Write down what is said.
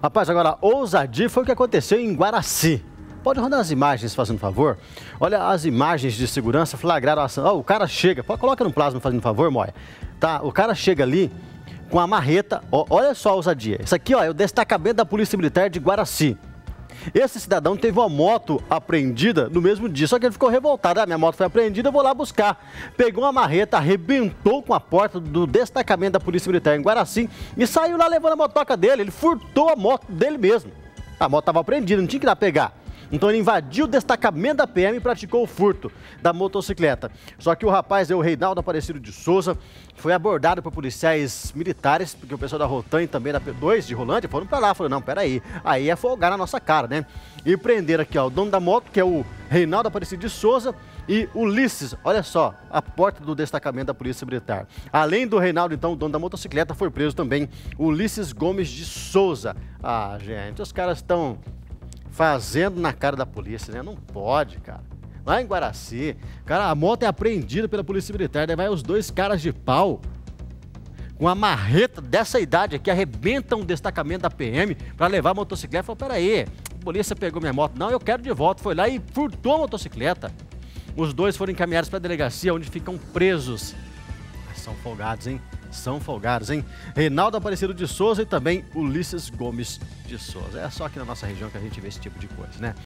Rapaz, agora, ousadia foi o que aconteceu em Guaraci. Pode rodar as imagens, fazendo favor? Olha, as imagens de segurança flagraram a ação. O cara chega, coloca no plasma, fazendo favor, Moia. Tá, o cara chega ali com a marreta. Olha só a ousadia. Isso aqui, ó, é o destacamento da Polícia Militar de Guaraci. Esse cidadão teve uma moto apreendida no mesmo dia, só que ele ficou revoltado. Ah, minha moto foi apreendida, eu vou lá buscar. Pegou uma marreta, arrebentou com a porta do destacamento da Polícia Militar em Guaraci e saiu lá levando a motoca dele. Ele furtou a moto dele mesmo. A moto estava apreendida, não tinha que ir lá pegar. Então ele invadiu o destacamento da PM e praticou o furto da motocicleta. Só que o rapaz, o Reinaldo Aparecido de Souza, foi abordado por policiais militares, porque o pessoal da Rotan e também da P2 de Rolândia foram pra lá. Falaram, não, peraí, aí é folgar na nossa cara, né? E prenderam aqui, ó, o dono da moto, que é o Reinaldo Aparecido de Souza, e Ulisses, olha só, a porta do destacamento da Polícia Militar. Além do Reinaldo, então, o dono da motocicleta, foi preso também Ulisses Gomes de Souza. Ah, gente, os caras estão fazendo na cara da polícia, né? Não pode, cara. Lá em Guaraci, cara, a moto é apreendida pela Polícia Militar, daí vai os dois caras de pau com a marreta dessa idade aqui, arrebentam um destacamento da PM para levar a motocicleta. Falou, peraí, a polícia pegou minha moto. Não, eu quero de volta. Foi lá e furtou a motocicleta. Os dois foram encaminhados para a delegacia, onde ficam presos. São folgados, hein? São folgados, hein? Reinaldo Aparecido de Souza e também Ulisses Gomes de Souza. É só aqui na nossa região que a gente vê esse tipo de coisa, né?